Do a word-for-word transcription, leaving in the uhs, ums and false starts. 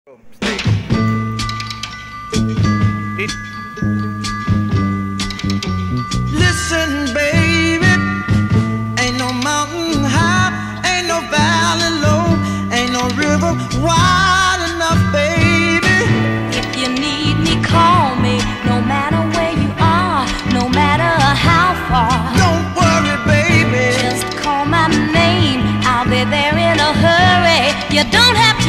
Listen, baby, ain't no mountain high, ain't no valley low, ain't no river wide enough, baby. If you need me, call me, no matter where you are, no matter how far. Don't worry, baby, just call my name, I'll be there in a hurry. You don't have